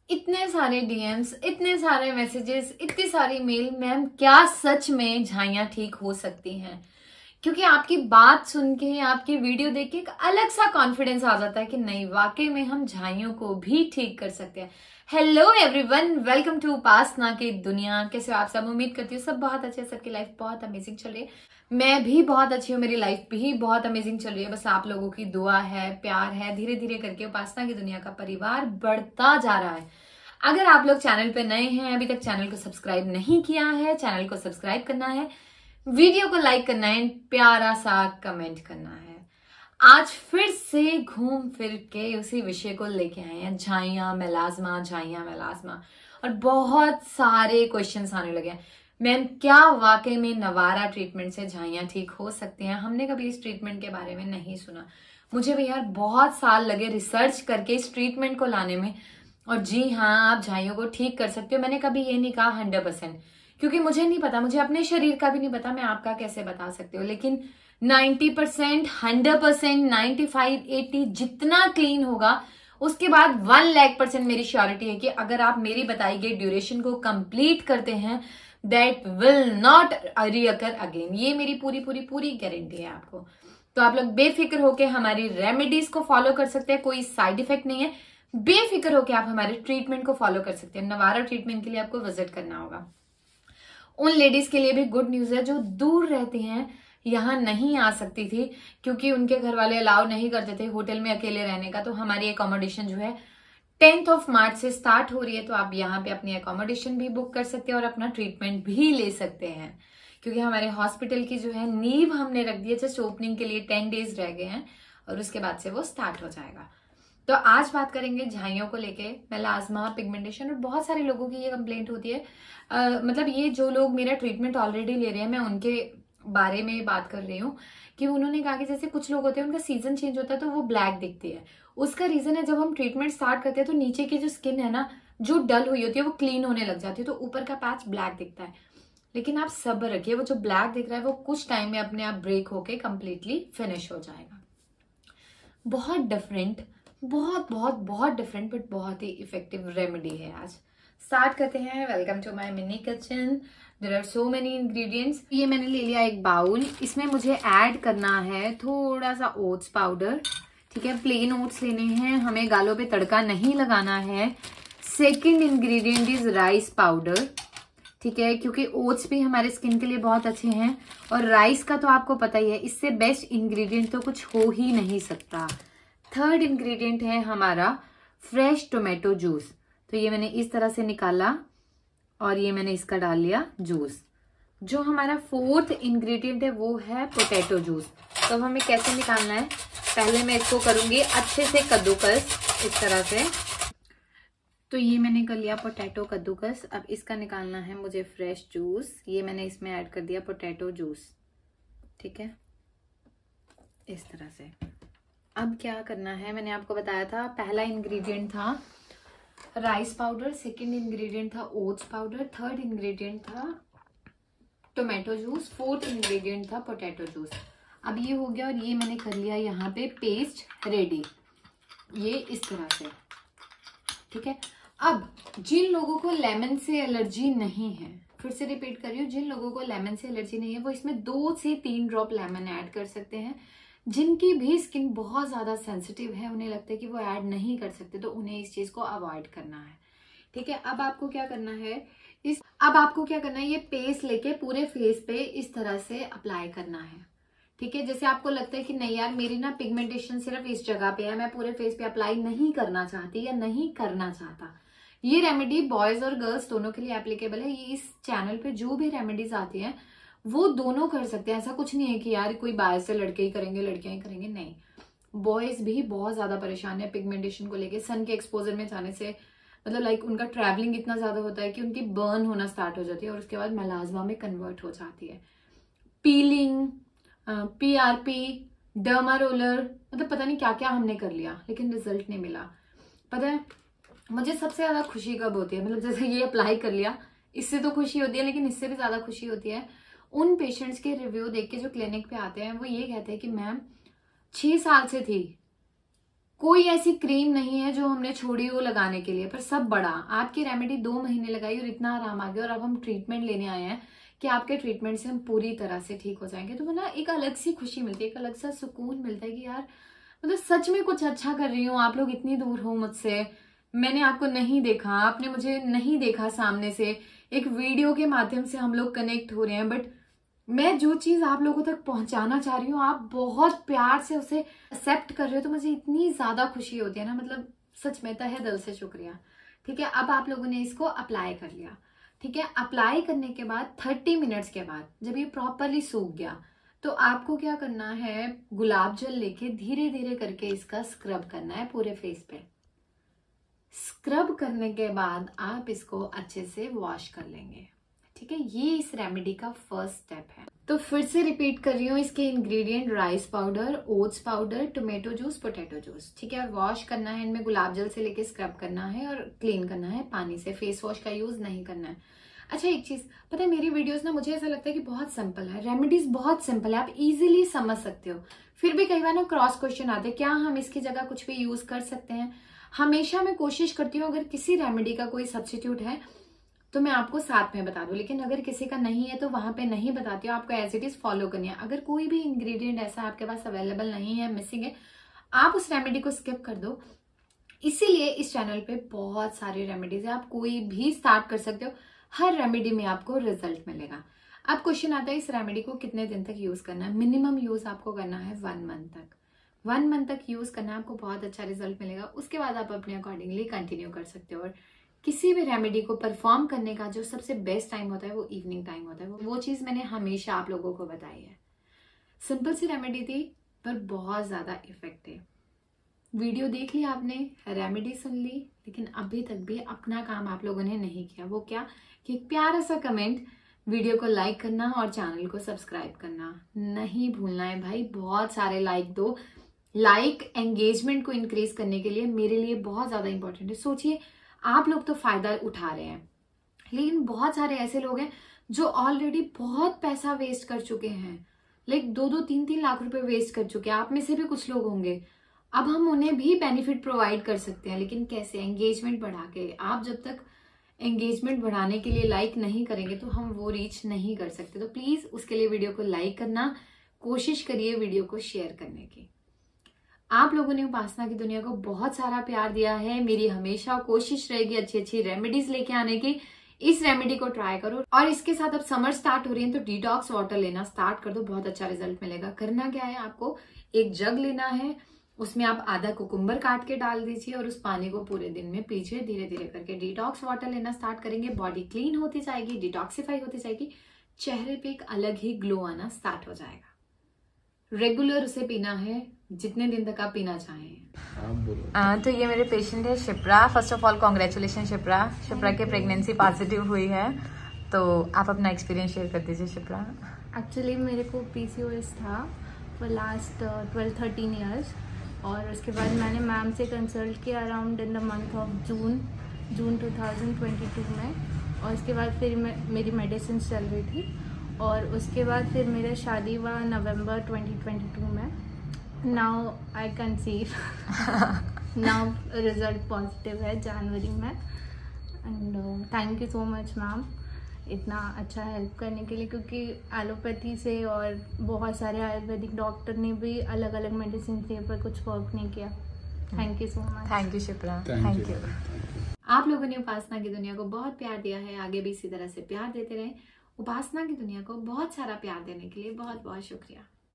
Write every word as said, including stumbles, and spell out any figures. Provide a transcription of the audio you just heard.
इतने सारे डीएम्स, इतने सारे मैसेजेस, इतनी सारी मेल, मैम क्या सच में झाइयां ठीक हो सकती हैं? क्योंकि आपकी बात सुन के, आपकी वीडियो देख के एक अलग सा कॉन्फिडेंस आ जाता है कि नहीं, वाकई में हम झाइयों को भी ठीक कर सकते हैं। Hello everyone, welcome to Upasana की दुनिया। कैसे हो आप सब? उम्मीद करती हूँ सब बहुत अच्छे, सबकी लाइफ बहुत अमेजिंग चल रही है। मैं भी बहुत अच्छी हूँ, मेरी लाइफ भी बहुत अमेजिंग चल रही है। बस आप लोगों की दुआ है, प्यार है, धीरे धीरे करके उपासना की दुनिया का परिवार बढ़ता जा रहा है। अगर आप लोग चैनल पे नए हैं, अभी तक चैनल को सब्सक्राइब नहीं किया है, चैनल को सब्सक्राइब करना है, वीडियो को लाइक करना है, प्यारा सा कमेंट करना है। आज फिर से घूम फिर के उसी विषय को लेके आए हैं, झाइयां मेलाज़्मा, झाइयां मेलाज़्मा। और बहुत सारे क्वेश्चंस आने लगे हैं, मैम क्या वाकई में नवारा ट्रीटमेंट से झाइयां ठीक हो सकती हैं? हमने कभी इस ट्रीटमेंट के बारे में नहीं सुना। मुझे भी यार बहुत साल लगे रिसर्च करके इस ट्रीटमेंट को लाने में। और जी हाँ, आप झाइयों को ठीक कर सकते हो। मैंने कभी ये नहीं कहा हंड्रेड परसेंट, क्योंकि मुझे नहीं पता, मुझे अपने शरीर का भी नहीं पता, मैं आपका कैसे बता सकती हूँ। लेकिन ninety percent, hundred percent, ninety five, eighty जितना क्लीन होगा, उसके बाद वन लाख परसेंट मेरी श्योरिटी है कि अगर आप मेरी बताई गई ड्यूरेशन को कंप्लीट करते हैं, that will not reoccur again. ये मेरी पूरी पूरी पूरी गारंटी है आपको। तो आप लोग बेफिक्र होकर हमारी रेमेडीज को फॉलो कर सकते हैं, कोई साइड इफेक्ट नहीं है। बेफिक्र होकर आप हमारे ट्रीटमेंट को फॉलो कर सकते हैं। नवारा ट्रीटमेंट के लिए आपको विजिट करना होगा। उन लेडीज के लिए भी गुड न्यूज है जो दूर रहती हैं, यहाँ नहीं आ सकती थी क्योंकि उनके घर वाले अलाउ नहीं करते थे होटल में अकेले रहने का। तो हमारी अकोमोडेशन जो है टेंथ ऑफ मार्च से स्टार्ट हो रही है, तो आप यहाँ पे अपनी अकोमोडेशन भी बुक कर सकते हैं और अपना ट्रीटमेंट भी ले सकते हैं। क्योंकि हमारे हॉस्पिटल की जो है नींव हमने रख दी है, जस्ट ओपनिंग के लिए टेन डेज रह गए हैं और उसके बाद से वो स्टार्ट हो जाएगा। तो आज बात करेंगे झाइयों को लेके, मेलाज़्मा, पिगमेंटेशन। और बहुत सारे लोगों की ये कंप्लेंट होती है, आ, मतलब ये जो लोग मेरा ट्रीटमेंट ऑलरेडी ले रहे हैं, मैं उनके बारे में बात कर रही हूँ कि उन्होंने कहा कि जैसे कुछ लोग होते हैं उनका सीजन चेंज होता है तो वो ब्लैक दिखती है। उसका रीजन है जब हम ट्रीटमेंट स्टार्ट करते हैं तो नीचे की जो स्किन है ना, जो डल हुई होती है वो क्लीन होने लग जाती है, तो ऊपर का पैच ब्लैक दिखता है। लेकिन आप सब्र रखिए, वो जो ब्लैक दिख रहा है वो कुछ टाइम में अपने आप ब्रेक होके कंप्लीटली फिनिश हो जाएगा। बहुत डिफरेंट, बहुत बहुत बहुत डिफरेंट बट बहुत ही इफेक्टिव रेमेडी है। आज स्टार्ट करते हैं। Welcome to my mini kitchen. There are so many ingredients. ये मैंने ले लिया एक बाउल, इसमें मुझे ऐड करना है थोड़ा सा ओट्स पाउडर। ठीक है, प्लेन ओट्स लेने हैं, हमें गालों पे तड़का नहीं लगाना है। Second ingredient is rice powder. ठीक है, क्योंकि ओट्स भी हमारे स्किन के लिए बहुत अच्छे हैं और राइस का तो आपको पता ही है, इससे बेस्ट इंग्रेडिएंट तो कुछ हो ही नहीं सकता। थर्ड इंग्रेडिएंट है हमारा फ्रेश टोमेटो जूस। तो ये मैंने इस तरह से निकाला और ये मैंने इसका डाल लिया जूस। जो हमारा फोर्थ इंग्रेडिएंट है वो है पोटैटो जूस। तो हमें कैसे निकालना है, पहले मैं इसको करूंगी अच्छे से कद्दूकस इस तरह से। तो ये मैंने कर लिया पोटैटो कद्दूकस। अब इसका निकालना है मुझे फ्रेश जूस। ये मैंने इसमें ऐड कर दिया पोटैटो जूस। ठीक है, इस तरह से। अब क्या करना है, मैंने आपको बताया था पहला इंग्रेडिएंट था राइस पाउडर, सेकंड इंग्रेडिएंट था ओट्स पाउडर, थर्ड इंग्रेडिएंट था टोमेटो जूस, फोर्थ इंग्रेडिएंट था पोटैटो जूस। अब ये हो गया और ये मैंने कर लिया यहाँ पे पेस्ट रेडी, ये इस तरह से। ठीक है, अब जिन लोगों को लेमन से एलर्जी नहीं है, फिर से रिपीट कर रही हूँ, जिन लोगों को लेमन से एलर्जी नहीं है वो इसमें दो से तीन ड्रॉप लेमन ऐड कर सकते हैं। जिनकी भी स्किन बहुत ज्यादा सेंसिटिव है, उन्हें लगता है कि वो ऐड नहीं कर सकते, तो उन्हें इस चीज को अवॉइड करना है। ठीक है, अब आपको क्या करना है, इस अब आपको क्या करना है, ये पेस्ट लेके पूरे फेस पे इस तरह से अप्लाई करना है। ठीक है, जैसे आपको लगता है कि नहीं यार मेरी ना पिगमेंटेशन सिर्फ इस जगह पे है, मैं पूरे फेस पे अप्लाई नहीं करना चाहती या नहीं करना चाहता, ये रेमेडी बॉयज और गर्ल्स दोनों के लिए एप्लीकेबल है। ये इस चैनल पे जो भी रेमेडीज आती हैं वो दोनों कर सकते हैं। ऐसा कुछ नहीं है कि यार कोई बायस से लड़के ही करेंगे लड़कियां ही करेंगे, नहीं, बॉयज भी बहुत ज्यादा परेशान है पिगमेंटेशन को लेके। सन के एक्सपोजर में जाने से, मतलब लाइक उनका ट्रैवलिंग इतना ज्यादा होता है कि उनकी बर्न होना स्टार्ट हो जाती है और उसके बाद मेलाज़्मा में कन्वर्ट हो जाती है। पीलिंग, पीआरपी, डर्मा रोलर, मतलब पता नहीं क्या क्या हमने कर लिया लेकिन रिजल्ट नहीं मिला। पता है मुझे सबसे ज्यादा खुशी कब होती है, मतलब जैसे ये अप्लाई कर लिया, इससे तो खुशी होती है, लेकिन इससे भी ज्यादा खुशी होती है उन पेशेंट्स के रिव्यू देख के जो क्लिनिक पे आते हैं। वो ये कहते हैं कि मैम छह साल से थी, कोई ऐसी क्रीम नहीं है जो हमने छोड़ी हो लगाने के लिए, पर सब बड़ा। आपकी रेमेडी दो महीने लगाई और इतना आराम आ गया, और अब हम ट्रीटमेंट लेने आए हैं कि आपके ट्रीटमेंट से हम पूरी तरह से ठीक हो जाएंगे। तो ना एक अलग सी खुशी मिलती है, एक अलग सा सुकून मिलता है कि यार मतलब सच में कुछ अच्छा कर रही हूँ। आप लोग इतनी दूर हो मुझसे, मैंने आपको नहीं देखा, आपने मुझे नहीं देखा सामने से, एक वीडियो के माध्यम से हम लोग कनेक्ट हो रहे हैं, बट मैं जो चीज आप लोगों तक पहुंचाना चाह रही हूँ आप बहुत प्यार से उसे एक्सेप्ट कर रहे हो, तो मुझे इतनी ज्यादा खुशी होती है ना, मतलब सच में तहे दिल से शुक्रिया। ठीक है, अब आप लोगों ने इसको अप्लाई कर लिया। ठीक है, अप्लाई करने के बाद थर्टी मिनट्स के बाद जब ये प्रॉपरली सूख गया तो आपको क्या करना है, गुलाब जल लेके धीरे धीरे करके इसका स्क्रब करना है पूरे फेस पे। स्क्रब करने के बाद आप इसको अच्छे से वॉश कर लेंगे। ठीक है, ये इस रेमेडी का फर्स्ट स्टेप है। तो फिर से रिपीट कर रही हूँ, इसके ingredient rice powder, oats powder, tomato juice, potato juice. ठीक है, और वॉश करना है इनमें गुलाब जल से लेके स्क्रब करना है और क्लीन करना है पानी से, फेस वॉश का यूज नहीं करना है। अच्छा एक चीज पता है, मेरी वीडियोस ना मुझे ऐसा लगता है कि बहुत सिंपल है, रेमेडीज बहुत सिंपल है, आप इजीली समझ सकते हो, फिर भी कई बार ना क्रॉस क्वेश्चन आते हैं क्या हम इसकी जगह कुछ भी यूज कर सकते हैं। हमेशा मैं कोशिश करती हूँ अगर किसी रेमेडी का कोई सब्स्टिट्यूट है तो मैं आपको साथ में बता दूं, लेकिन अगर किसी का नहीं है तो वहां पे नहीं बताती हूँ, आपको एज इट इज फॉलो करनी है। अगर कोई भी इंग्रेडिएंट ऐसा आपके पास अवेलेबल नहीं है, मिसिंग है, आप उस रेमेडी को स्किप कर दो। इसीलिए इस चैनल पे बहुत सारे रेमेडीज है, आप कोई भी स्टार्ट कर सकते हो, हर रेमेडी में आपको रिजल्ट मिलेगा। अब क्वेश्चन आता है इस रेमेडी को कितने दिन तक यूज करना है। मिनिमम यूज आपको करना है वन मंथ तक, वन मंथ तक यूज करना है, आपको बहुत अच्छा रिजल्ट मिलेगा। उसके बाद आप अपने अकॉर्डिंगली कंटिन्यू कर सकते हो। और किसी भी रेमेडी को परफॉर्म करने का जो सबसे बेस्ट टाइम होता है वो इवनिंग टाइम होता है, वो चीज मैंने हमेशा आप लोगों को बताई है। सिंपल सी रेमेडी थी पर बहुत ज्यादा इफेक्टिव। वीडियो देख ली आपने, रेमेडी सुन ली, लेकिन अभी तक भी अपना काम आप लोगों ने नहीं किया। वो क्या कि एक प्यारा सा कमेंट, वीडियो को लाइक करना और चैनल को सब्सक्राइब करना नहीं भूलना है भाई। बहुत सारे लाइक दो, लाइक एंगेजमेंट को इंक्रीज करने के लिए मेरे लिए बहुत ज्यादा इंपॉर्टेंट है। सोचिए आप लोग तो फायदा उठा रहे हैं, लेकिन बहुत सारे ऐसे लोग हैं जो ऑलरेडी बहुत पैसा वेस्ट कर चुके हैं, लाइक दो दो तीन तीन लाख रुपए वेस्ट कर चुके हैं। आप में से भी कुछ लोग होंगे। अब हम उन्हें भी बेनिफिट प्रोवाइड कर सकते हैं, लेकिन कैसे? एंगेजमेंट बढ़ा के। आप जब तक एंगेजमेंट बढ़ाने के लिए लाइक नहीं करेंगे तो हम वो रीच नहीं कर सकते। तो प्लीज उसके लिए वीडियो को लाइक करना, कोशिश करिए वीडियो को शेयर करने की। आप लोगों ने उपासना की दुनिया को बहुत सारा प्यार दिया है, मेरी हमेशा कोशिश रहेगी अच्छी अच्छी रेमेडीज लेके आने की। इस रेमेडी को ट्राई करो। और इसके साथ अब समर स्टार्ट हो रही है तो डिटॉक्स वाटर लेना स्टार्ट कर दो, बहुत अच्छा रिजल्ट मिलेगा। करना क्या है, आपको एक जग लेना है, उसमें आप आधा कुकुम्बर काट के डाल दीजिए और उस पानी को पूरे दिन में पीजिए। धीरे धीरे करके डिटॉक्स वाटर लेना स्टार्ट करेंगे, बॉडी क्लीन होती जाएगी, डिटॉक्सिफाई होती जाएगी, चेहरे पे एक अलग ही ग्लो आना स्टार्ट हो जाएगा। रेगुलर उसे पीना है, जितने दिन तक आप पीना चाहें। आ, तो ये मेरे पेशेंट है Shipra. First of all congratulation Shipra, Shipra के प्रेगनेंसी पॉजिटिव हुई है, तो आप अपना एक्सपीरियंस शेयर कर दीजिए शिप्रा। एक्चुअली मेरे को पीसीओएस था for last twelve thirteen years, और उसके बाद मैंने मैम से कंसल्ट किया around in the month of June June two thousand twenty two में, और उसके बाद फिर मैं मेरी मेडिसिन चल रही थी, और उसके बाद फिर मेरा शादी हुआ नवंबर ट्वेंटी ट्वेंटी टू में। Now I conceive, now result positive है जनवरी में। And thank you so much ma'am इतना अच्छा हेल्प करने के लिए, क्योंकि एलोपैथी से और बहुत सारे आयुर्वेदिक डॉक्टर ने भी अलग अलग मेडिसिन दिए पर कुछ वर्क नहीं किया। Thank you so much. Thank you Shipra, thank you. आप लोगों ने उपासना की दुनिया को बहुत प्यार दिया है, आगे भी इसी तरह से प्यार देते रहे। उपासना की दुनिया को बहुत सारा प्यार देने के लिए बहुत बहुत शुक्रिया।